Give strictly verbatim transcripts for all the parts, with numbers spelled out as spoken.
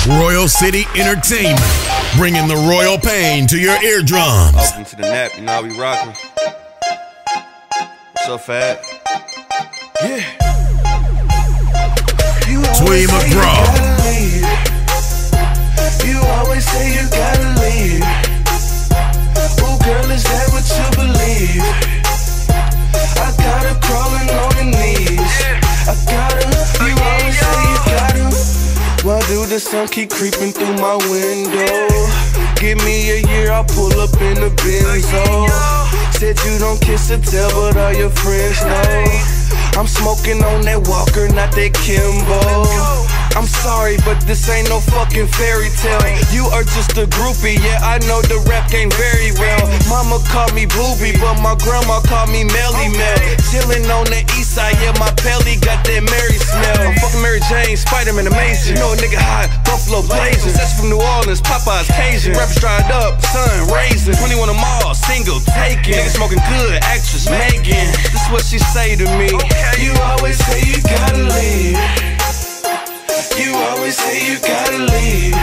Royal City Entertainment, bringing the royal pain to your eardrums. Welcome to the nap, you know how we rockin'. What's up, Fat? Yeah. Twee McGraw. You always say you gotta leave. Oh, girl, is that what you believe? I got her crawling on her knees. I got her. You always say you got her. Why do the sun keep creeping through my window? Give me a year, I'll pull up in the Benzo. Said you don't kiss and tell, but all your friends know. I'm smoking on that Walker, not that Kimbo. I'm sorry, but this ain't no fucking fairy tale. You are just a groupie, yeah, I know the rap game very well. Mama called me Booby, but my grandma called me Melly Mel. Chillin' on the east side, yeah, my pelly got that Mary smell. I'm fucking Mary Jane, Spider-Man amazing. You know a nigga hot, Buffalo blazing. That's from New Orleans, Popeye's Cajun. Rappers dried up, sun raising. twenty-one of them all, single taken. Nigga smoking good, actress Megan. This is what she say to me. You always say you gotta leave. You always say you gotta leave.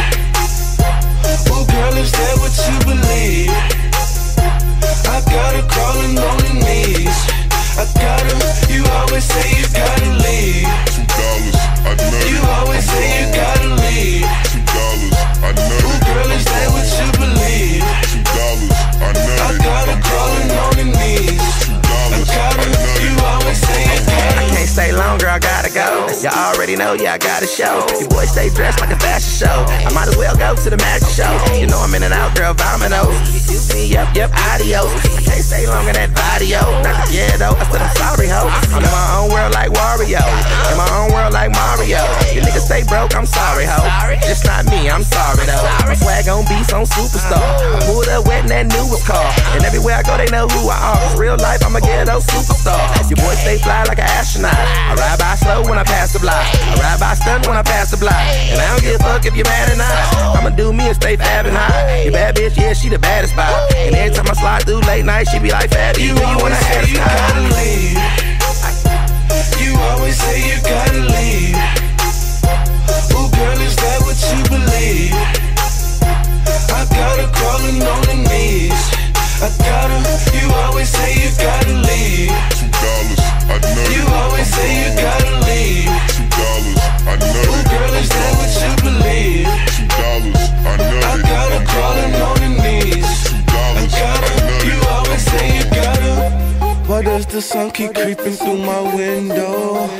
Oh, girl, is that what you believe? I got her crawling on her knees. I got her. You always say you gotta leave. Two dollars, I know. You always say you gotta leave. Two dollars, I know. Oh, girl, is that what you believe? Two dollars, I know. I got her crawling on her knees. Two dollars, I got her. You always say you gotta leave. Can't stay longer, I gotta go. Y'all already know, yeah, I gotta show. You boys stay dressed like a fashion show. I might as well go to the magic show. You know I'm in and out, girl, vomino. Excuse me, yep, yep, adios. I can't stay long in that video. Not the ghetto, I said I'm sorry, ho. I'm in my own world like Wario. In my own world like Mario. You niggas stay broke, I'm sorry, ho. Just not me, I'm sorry, though. My swag on beats on Superstar. I pulled up wet in that newest car. And everywhere I go, they know who I are. Cause real life, I'm a ghetto superstar. Your boys stay fly like an astronaut. I ride by slow when I pass the block. I ride by stun when I pass the block. And I don't give a fuck if you're mad or not. I'ma do me and stay fab and high. Your bad bitch, yeah, she the baddest spot. And every time I slide through late night, she be like, Fabby, You do you wanna always say have you gotta leave. You always say you gotta leave. Oh, girl, is that what you believe? I got her crawling on her knees. I got her. You always say you gotta leave. Two dollars, I know. You always say you gotta leave. Two dollars, I know. Oh, girl, is that what you believe? Two dollars, I know. I got her crawling on her knees. Two dollars, I got I her. know. You always say you got her. Why does the sun keep creeping through my window?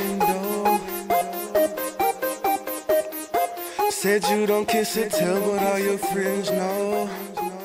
Said you don't kiss and tell, but all your friends know.